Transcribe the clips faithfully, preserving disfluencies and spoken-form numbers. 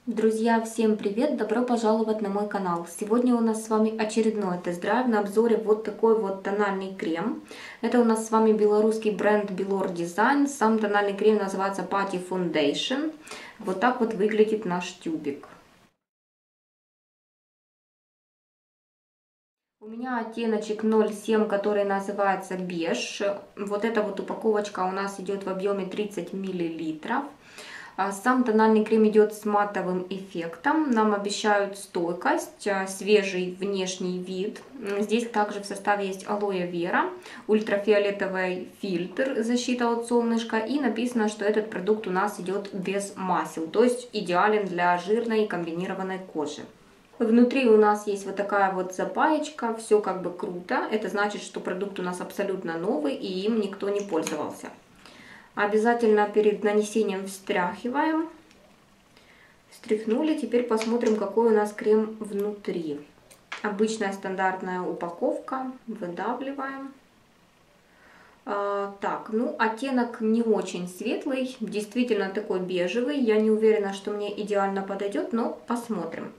Друзья, всем привет! Добро пожаловать на мой канал! Сегодня у нас с вами очередной тест-драйв на обзоре вот такой вот тональный крем. Это у нас с вами белорусский бренд Belor Design. Сам тональный крем называется Putty Foundation. Вот так вот выглядит наш тюбик. У меня оттеночек ноль семь, который называется беж. Вот эта вот упаковочка у нас идет в объеме тридцать миллилитров. Сам тональный крем идет с матовым эффектом. Нам обещают стойкость, свежий внешний вид. Здесь также в составе есть алоэ вера, ультрафиолетовый фильтр, защита от солнышка. И написано, что этот продукт у нас идет без масел, то есть идеален для жирной и комбинированной кожи. Внутри у нас есть вот такая вот запаечка, все как бы круто. Это значит, что продукт у нас абсолютно новый и им никто не пользовался. Обязательно перед нанесением встряхиваем. Встряхнули. Теперь посмотрим, какой у нас крем внутри. Обычная стандартная упаковка. Выдавливаем. А, так, ну оттенок не очень светлый. Действительно такой бежевый. Я не уверена, что мне идеально подойдет, но посмотрим.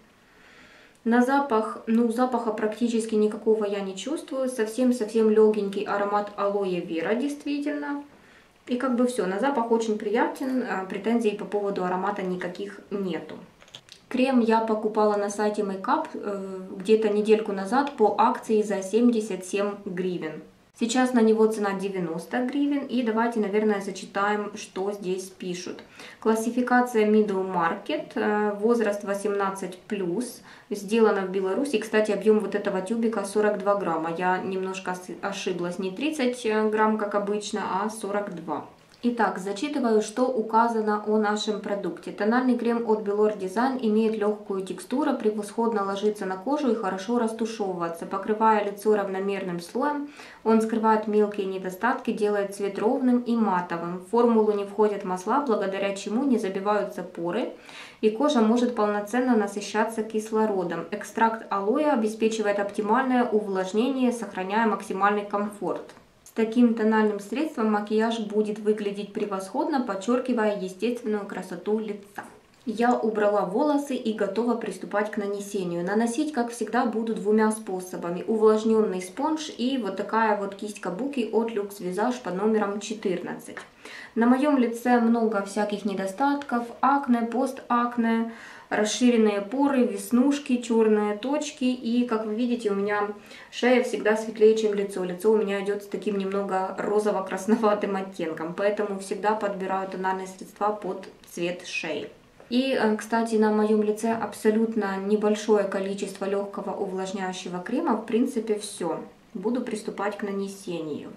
На запах, ну запаха практически никакого я не чувствую. Совсем-совсем легенький аромат алоэ вера, действительно. И как бы все, на запах очень приятен, претензий по поводу аромата никаких нету. Крем я покупала на сайте Makeup где-то недельку назад по акции за семьдесят семь гривен. Сейчас на него цена девяносто гривен. И давайте, наверное, зачитаем, что здесь пишут. Классификация Middle Market, возраст восемнадцать плюс, сделано в Беларуси. Кстати, объем вот этого тюбика сорок два грамма. Я немножко ошиблась, не тридцать грамм, как обычно, а сорок два. Итак, зачитываю, что указано о нашем продукте. Тональный крем от Belor Design имеет легкую текстуру, превосходно ложится на кожу и хорошо растушевывается. Покрывая лицо равномерным слоем, он скрывает мелкие недостатки, делает цвет ровным и матовым. В формулу не входят масла, благодаря чему не забиваются поры, и кожа может полноценно насыщаться кислородом. Экстракт алоэ обеспечивает оптимальное увлажнение, сохраняя максимальный комфорт. С таким тональным средством макияж будет выглядеть превосходно, подчеркивая естественную красоту лица. Я убрала волосы и готова приступать к нанесению. Наносить, как всегда, буду двумя способами. Увлажненный спонж и вот такая вот кисть кабуки от Luxe Visage под номером четырнадцать. На моем лице много всяких недостатков: акне, постакне, расширенные поры, веснушки, черные точки. И, как вы видите, у меня шея всегда светлее, чем лицо. Лицо у меня идет с таким немного розово-красноватым оттенком. Поэтому всегда подбираю тональные средства под цвет шеи. И, кстати, на моем лице абсолютно небольшое количество легкого увлажняющего крема. В принципе, все. Буду приступать к нанесению.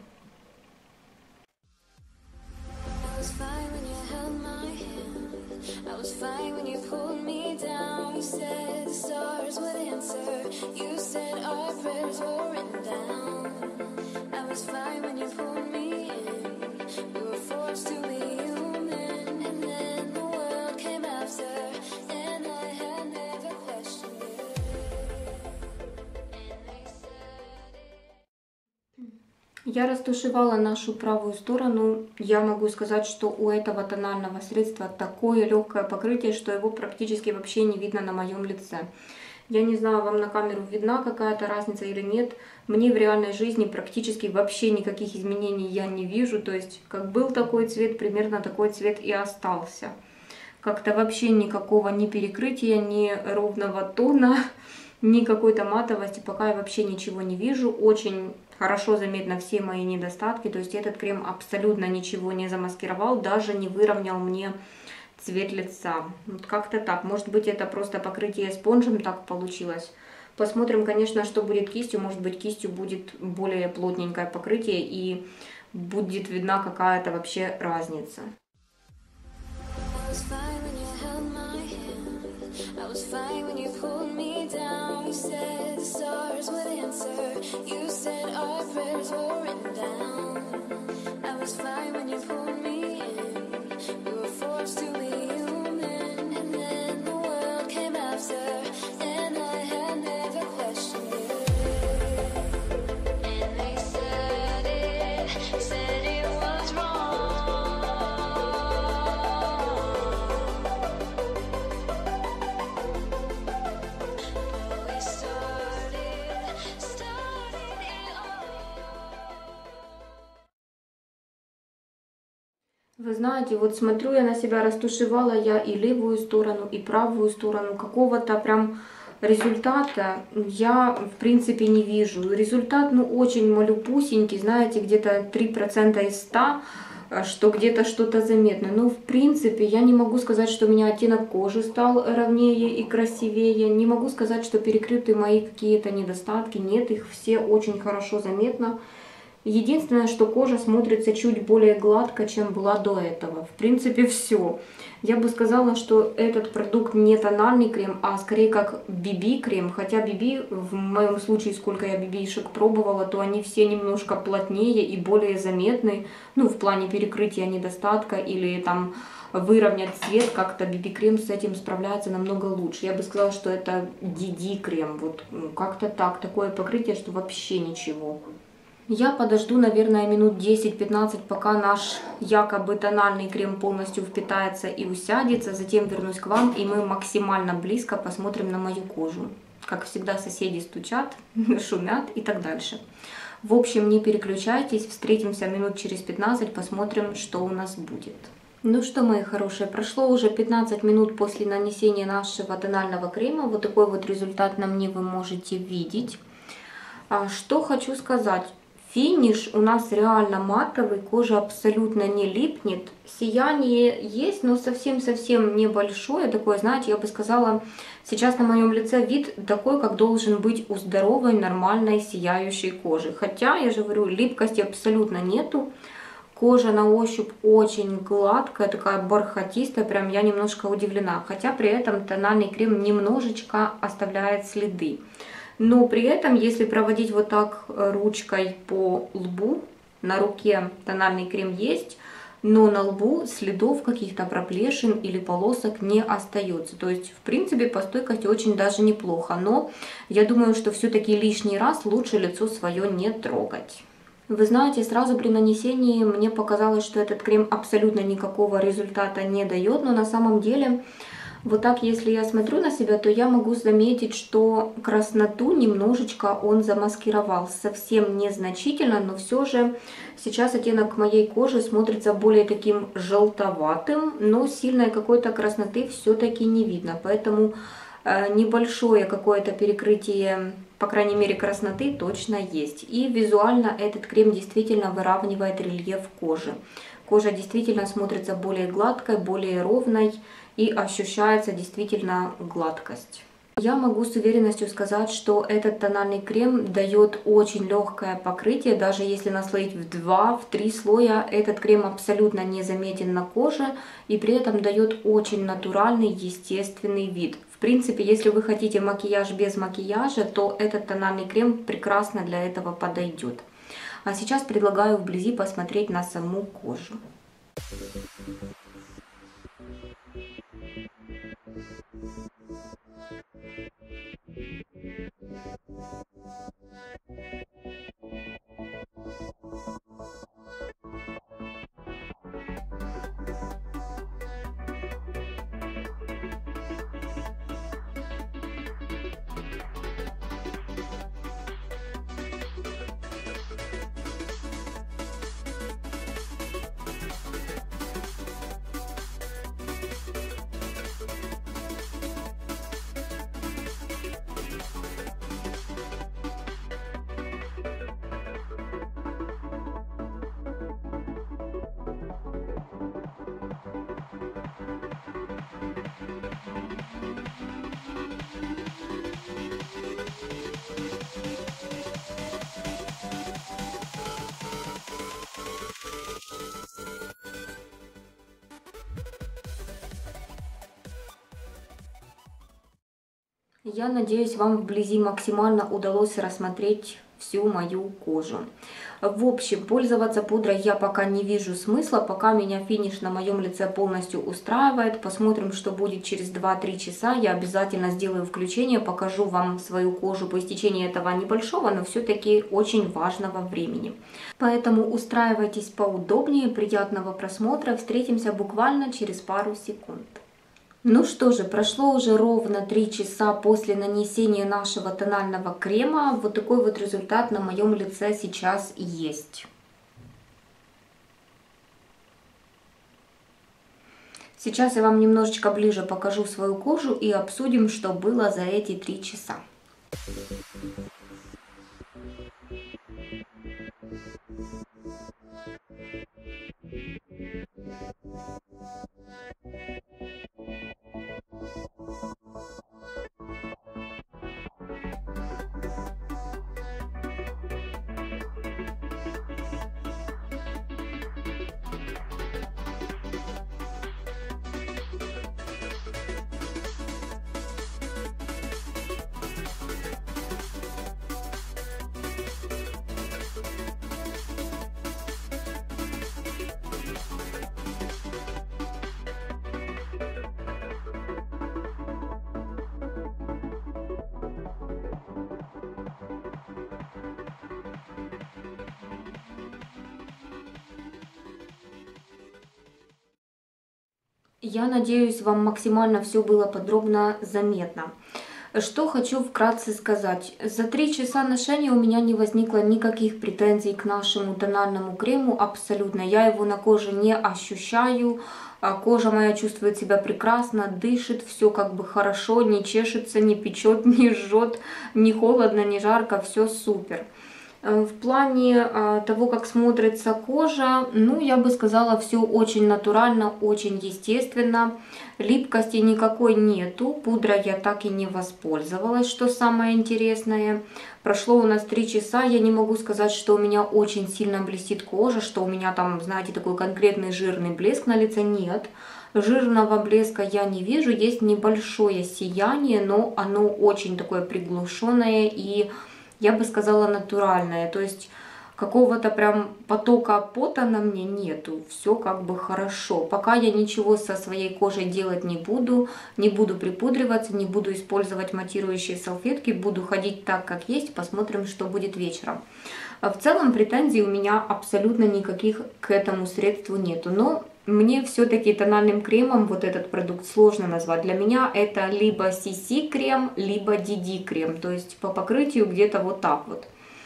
Я растушевала нашу правую сторону. Я могу сказать, что у этого тонального средства такое легкое покрытие, что его практически вообще не видно на моем лице. Я не знаю, вам на камеру видна какая-то разница или нет. Мне в реальной жизни практически вообще никаких изменений я не вижу. То есть, как был такой цвет, примерно такой цвет и остался. Как-то вообще никакого ни перекрытия, ни ровного тона, ни какой-то матовости. Пока я вообще ничего не вижу. Очень хорошо заметно все мои недостатки. То есть этот крем абсолютно ничего не замаскировал, даже не выровнял мне цвет лица. Вот как-то так. Может быть, это просто покрытие спонжем так получилось. Посмотрим, конечно, что будет кистью. Может быть, кистью будет более плотненькое покрытие и будет видна какая-то вообще разница. Вы знаете, вот смотрю я на себя, растушевала я и левую сторону, и правую сторону. Какого-то прям результата я, в принципе, не вижу. Результат, ну, очень малюпусенький, знаете, где-то три процента из ста, что где-то что-то заметно. Но, в принципе, я не могу сказать, что у меня оттенок кожи стал ровнее и красивее. Не могу сказать, что перекрыты мои какие-то недостатки. Нет, их все очень хорошо заметно. Единственное, что кожа смотрится чуть более гладко, чем была до этого. В принципе, все. Я бы сказала, что этот продукт не тональный крем, а скорее как би би-крем. Хотя би би, в моем случае, сколько я би би-шек пробовала, то они все немножко плотнее и более заметны. Ну, в плане перекрытия недостатка или там выровнять цвет, как-то би би-крем с этим справляется намного лучше. Я бы сказала, что это ди ди-крем. Вот как-то так, такое покрытие, что вообще ничего. Я подожду, наверное, минут десять-пятнадцать, пока наш якобы тональный крем полностью впитается и усядется. Затем вернусь к вам, и мы максимально близко посмотрим на мою кожу. Как всегда, соседи стучат, шумят и так дальше. В общем, не переключайтесь, встретимся минут через пятнадцать, посмотрим, что у нас будет. Ну что, мои хорошие, прошло уже пятнадцать минут после нанесения нашего тонального крема. Вот такой вот результат на мне вы можете видеть. Что хочу сказать. Финиш у нас реально матовый, кожа абсолютно не липнет. Сияние есть, но совсем-совсем небольшое. Такое, знаете, я бы сказала, сейчас на моем лице вид такой, как должен быть у здоровой, нормальной, сияющей кожи. Хотя, я же говорю, липкости абсолютно нету. Кожа на ощупь очень гладкая, такая бархатистая, прям я немножко удивлена. Хотя при этом тональный крем немножечко оставляет следы. Но при этом, если проводить вот так ручкой по лбу, на руке тональный крем есть, но на лбу следов каких-то проплешин или полосок не остается. То есть, в принципе, по стойкости очень даже неплохо. Но я думаю, что все-таки лишний раз лучше лицо свое не трогать. Вы знаете, сразу при нанесении мне показалось, что этот крем абсолютно никакого результата не дает, но на самом деле... Вот так, если я смотрю на себя, то я могу заметить, что красноту немножечко он замаскировал. Совсем незначительно, но все же сейчас оттенок моей кожи смотрится более таким желтоватым, но сильной какой-то красноты все-таки не видно. Поэтому э, небольшое какое-то перекрытие, по крайней мере, красноты точно есть. И визуально этот крем действительно выравнивает рельеф кожи. Кожа действительно смотрится более гладкой, более ровной. И ощущается действительно гладкость. Я могу с уверенностью сказать, что этот тональный крем дает очень легкое покрытие. Даже если наслоить в два-три слоя, этот крем абсолютно не заметен на коже. И при этом дает очень натуральный, естественный вид. В принципе, если вы хотите макияж без макияжа, то этот тональный крем прекрасно для этого подойдет. А сейчас предлагаю вблизи посмотреть на саму кожу. Я надеюсь, вам вблизи максимально удалось рассмотреть всю мою кожу. В общем, пользоваться пудрой я пока не вижу смысла, пока меня финиш на моем лице полностью устраивает. Посмотрим, что будет через два-три часа. Я обязательно сделаю включение, покажу вам свою кожу по истечении этого небольшого, но все-таки очень важного времени. Поэтому устраивайтесь поудобнее, приятного просмотра. Встретимся буквально через пару секунд. Ну что же, прошло уже ровно три часа после нанесения нашего тонального крема. Вот такой вот результат на моем лице сейчас есть. Сейчас я вам немножечко ближе покажу свою кожу и обсудим, что было за эти три часа. Я надеюсь, вам максимально все было подробно заметно. Что хочу вкратце сказать. За три часа ношения у меня не возникло никаких претензий к нашему тональному крему абсолютно. Я его на коже не ощущаю. Кожа моя чувствует себя прекрасно, дышит, все как бы хорошо, не чешется, не печет, не жжет, не холодно, не жарко, все супер. В плане того, как смотрится кожа, ну, я бы сказала, все очень натурально, очень естественно. Липкости никакой нету. Пудрой я так и не воспользовалась, что самое интересное. Прошло у нас три часа, я не могу сказать, что у меня очень сильно блестит кожа, что у меня там, знаете, такой конкретный жирный блеск на лице. Нет. Жирного блеска я не вижу, есть небольшое сияние, но оно очень такое приглушенное и, я бы сказала, натуральное. То есть какого-то прям потока пота на мне нету. Все как бы хорошо. Пока я ничего со своей кожей делать не буду. Не буду припудриваться, не буду использовать матирующие салфетки. Буду ходить так, как есть. Посмотрим, что будет вечером. В целом претензий у меня абсолютно никаких к этому средству нету. Но мне все-таки тональным кремом вот этот продукт сложно назвать. Для меня это либо си си крем, либо ди ди крем. То есть по покрытию где-то вот так вот.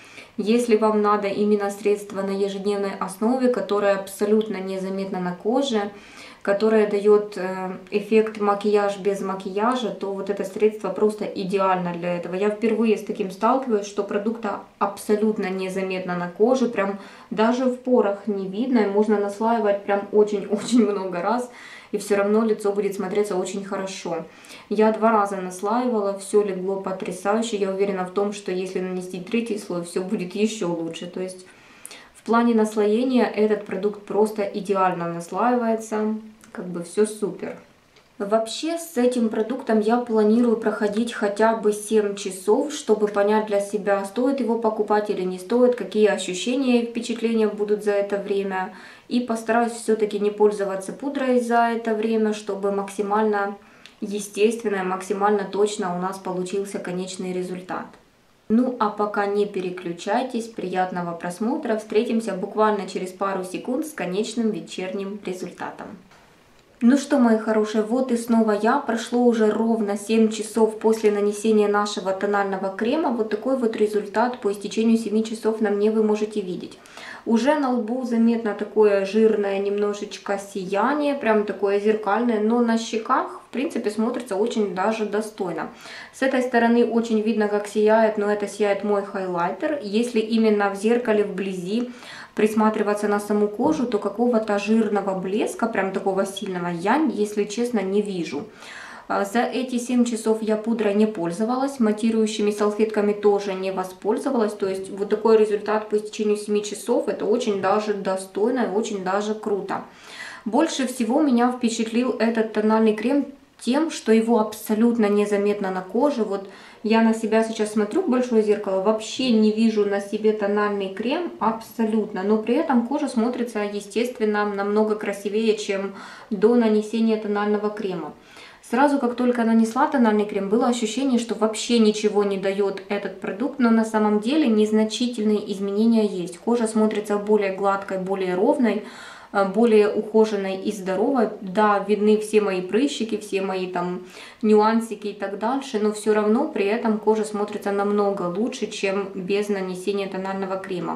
Если вам надо именно средство на ежедневной основе, которое абсолютно незаметно на коже, которое дает эффект макияж без макияжа, то вот это средство просто идеально для этого. Я впервые с таким сталкиваюсь, что продукта абсолютно незаметно на коже, прям даже в порах не видно, и можно наслаивать прям очень-очень много раз, и все равно лицо будет смотреться очень хорошо. Я два раза наслаивала, все легло потрясающе. Я уверена в том, что если нанести третий слой, все будет еще лучше. То есть в плане наслоения этот продукт просто идеально наслаивается, как бы все супер. Вообще с этим продуктом я планирую проходить хотя бы семь часов, чтобы понять для себя, стоит его покупать или не стоит, какие ощущения и впечатления будут за это время. И постараюсь все-таки не пользоваться пудрой за это время, чтобы максимально естественно, максимально точно у нас получился конечный результат. Ну а пока не переключайтесь, приятного просмотра, встретимся буквально через пару секунд с конечным вечерним результатом. Ну что, мои хорошие, вот и снова я. Прошло уже ровно семь часов после нанесения нашего тонального крема. Вот такой вот результат по истечению семи часов на мне вы можете видеть. Уже на лбу заметно такое жирное немножечко сияние, прям такое зеркальное, но на щеках, в принципе, смотрится очень даже достойно. С этой стороны очень видно, как сияет, но это сияет мой хайлайтер. Если именно в зеркале вблизи присматриваться на саму кожу, то какого-то жирного блеска, прям такого сильного, я, если честно, не вижу. За эти семь часов я пудрой не пользовалась, матирующими салфетками тоже не воспользовалась. То есть вот такой результат по истечению семи часов, это очень даже достойно и очень даже круто. Больше всего меня впечатлил этот тональный крем тем, что его абсолютно незаметно на коже. Вот я на себя сейчас смотрю в большое зеркало, вообще не вижу на себе тональный крем абсолютно, но при этом кожа смотрится естественно намного красивее, чем до нанесения тонального крема. Сразу, как только нанесла тональный крем, было ощущение, что вообще ничего не дает этот продукт, но на самом деле незначительные изменения есть. Кожа смотрится более гладкой, более ровной, более ухоженной и здоровой. Да, видны все мои прыщики, все мои там нюансики и так дальше, но все равно при этом кожа смотрится намного лучше, чем без нанесения тонального крема.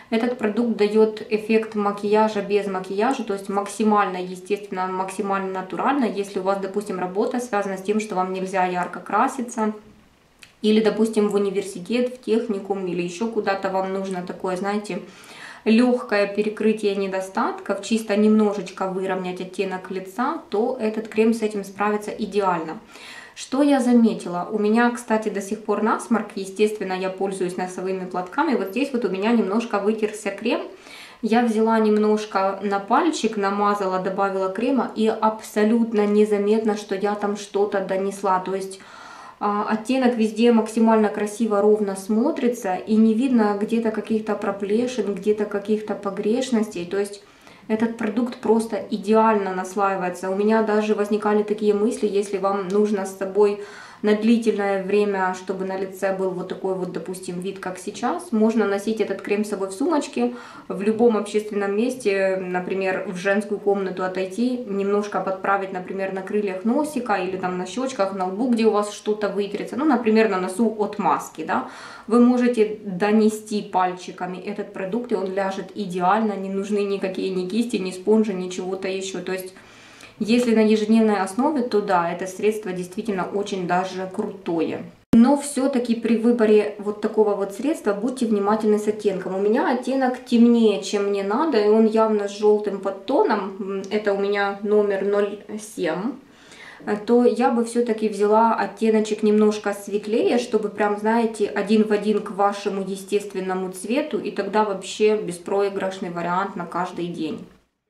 Этот продукт дает эффект макияжа без макияжа, то есть максимально естественно, максимально натурально. Если у вас, допустим, работа связана с тем, что вам нельзя ярко краситься, или, допустим, в университет, в техникум или еще куда-то вам нужно такое, знаете, легкое перекрытие недостатков, чисто немножечко выровнять оттенок лица, то этот крем с этим справится идеально. Что я заметила? У меня, кстати, до сих пор насморк, естественно, я пользуюсь носовыми платками. Вот здесь вот у меня немножко вытерся крем. Я взяла немножко на пальчик, намазала, добавила крема, и абсолютно незаметно, что я там что-то донесла. То есть оттенок везде максимально красиво, ровно смотрится, и не видно где-то каких-то проплешин, где-то каких-то погрешностей. То есть этот продукт просто идеально наслаивается. У меня даже возникали такие мысли, если вам нужно с собой на длительное время, чтобы на лице был вот такой вот, допустим, вид, как сейчас, можно носить этот крем с собой в сумочке, в любом общественном месте, например, в женскую комнату отойти, немножко подправить, например, на крыльях носика или там на щечках, на лбу, где у вас что-то вытрется, ну, например, на носу от маски, да, вы можете донести пальчиками этот продукт, и он ляжет идеально, не нужны никакие ни кисти, ни спонжи, ни чего-то еще, то есть если на ежедневной основе, то да, это средство действительно очень даже крутое. Но все-таки при выборе вот такого вот средства будьте внимательны с оттенком. У меня оттенок темнее, чем мне надо, и он явно с желтым подтоном. Это у меня номер ноль семь. То я бы все-таки взяла оттеночек немножко светлее, чтобы прям, знаете, один в один к вашему естественному цвету, и тогда вообще беспроигрышный вариант на каждый день.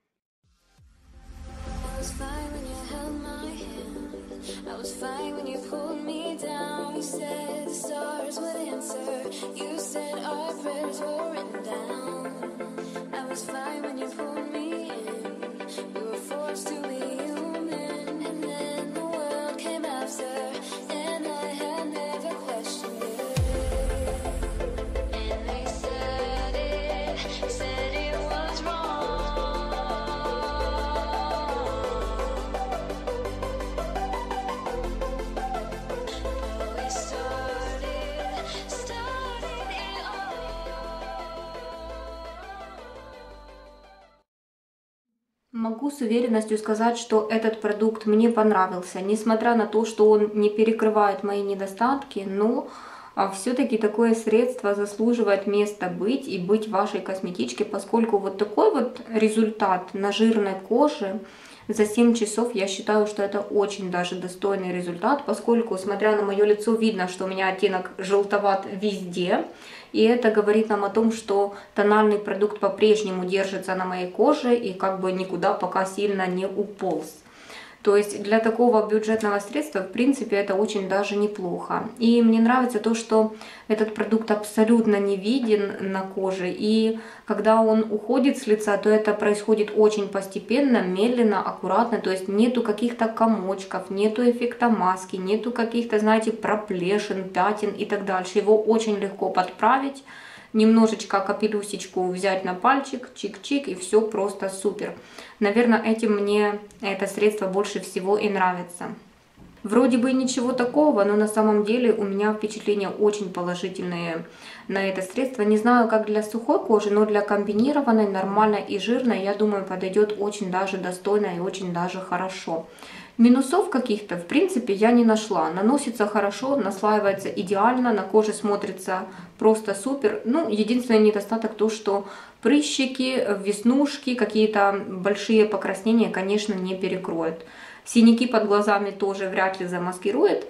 Могу с уверенностью сказать, что этот продукт мне понравился, несмотря на то, что он не перекрывает мои недостатки, но все-таки такое средство заслуживает места быть и быть в вашей косметичке, поскольку вот такой вот результат на жирной коже за семь часов, я считаю, что это очень даже достойный результат, поскольку, смотря на мое лицо, видно, что у меня оттенок желтоват везде. И это говорит нам о том, что тональный продукт по-прежнему держится на моей коже и как бы никуда пока сильно не уполз. То есть для такого бюджетного средства, в принципе, это очень даже неплохо. И мне нравится то, что этот продукт абсолютно не виден на коже. И когда он уходит с лица, то это происходит очень постепенно, медленно, аккуратно. То есть нету каких-то комочков, нету эффекта маски, нету каких-то, знаете, проплешин, пятен и так дальше. Его очень легко подправить. Немножечко капелюсечку взять на пальчик, чик-чик, и все просто супер. Наверное, этим мне это средство больше всего и нравится. Вроде бы ничего такого, но на самом деле у меня впечатления очень положительные на это средство. Не знаю, как для сухой кожи, но для комбинированной, нормальной и жирной, я думаю, подойдет очень даже достойно и очень даже хорошо. Минусов каких-то, в принципе, я не нашла. Наносится хорошо, наслаивается идеально, на коже смотрится просто супер. Ну, единственный недостаток то, что прыщики, веснушки, какие-то большие покраснения, конечно, не перекроет. Синяки под глазами тоже вряд ли замаскирует.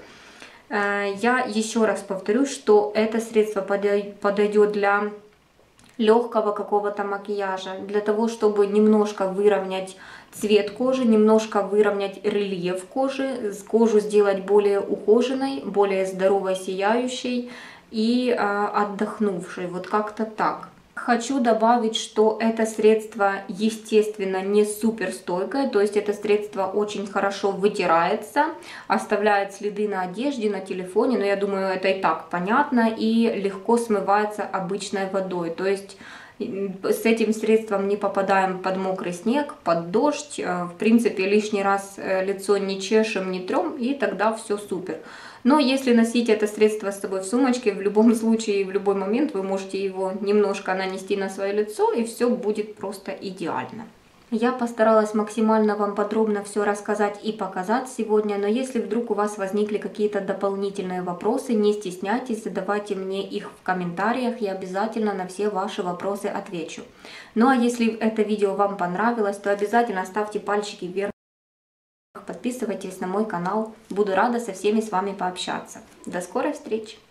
Я еще раз повторю, что это средство подойдет для легкого какого-то макияжа, для того, чтобы немножко выровнять цвет кожи, немножко выровнять рельеф кожи, кожу сделать более ухоженной, более здоровой, сияющей и э, отдохнувшей. Вот как-то так. Хочу добавить, что это средство, естественно, не супер стойкое, то есть это средство очень хорошо вытирается, оставляет следы на одежде, на телефоне, но я думаю, это и так понятно, и легко смывается обычной водой. То есть с этим средством не попадаем под мокрый снег, под дождь, в принципе, лишний раз лицо не чешем, не трем, и тогда все супер. Но если носить это средство с собой в сумочке, в любом случае, в любой момент вы можете его немножко нанести на свое лицо, и все будет просто идеально. Я постаралась максимально вам подробно все рассказать и показать сегодня, но если вдруг у вас возникли какие-то дополнительные вопросы, не стесняйтесь, задавайте мне их в комментариях, я обязательно на все ваши вопросы отвечу. Ну а если это видео вам понравилось, то обязательно ставьте пальчики вверх, подписывайтесь на мой канал, буду рада со всеми с вами пообщаться. До скорой встречи!